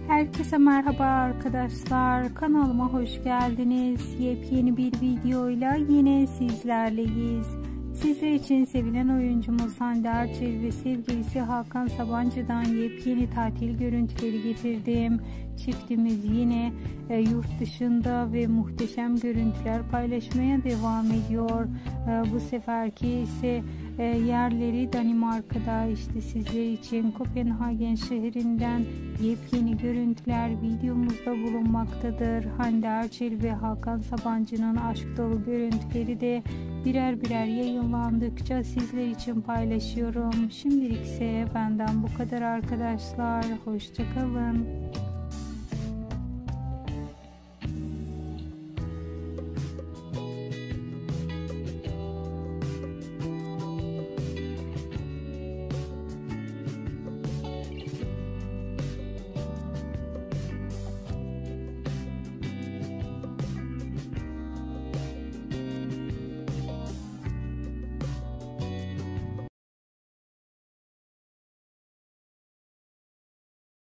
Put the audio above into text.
Herkese merhaba arkadaşlar, kanalıma hoş geldiniz. Yepyeni bir videoyla yine sizlerleyiz. Sizler için sevilen oyuncumuz Hande Erçel ve sevgilisi Hakan Sabancı'dan yepyeni tatil görüntüleri getirdim. Çiftimiz yine yurt dışında ve muhteşem görüntüler paylaşmaya devam ediyor. Bu seferki ise yerleri Danimarka'da. İşte sizler için Kopenhagen şehrinden yepyeni görüntüler videomuzda bulunmaktadır. Hande Erçel ve Hakan Sabancı'nın aşk dolu görüntüleri de birer birer yayınlandıkça sizler için paylaşıyorum. Şimdilik ise benden bu kadar arkadaşlar. Hoşça kalın.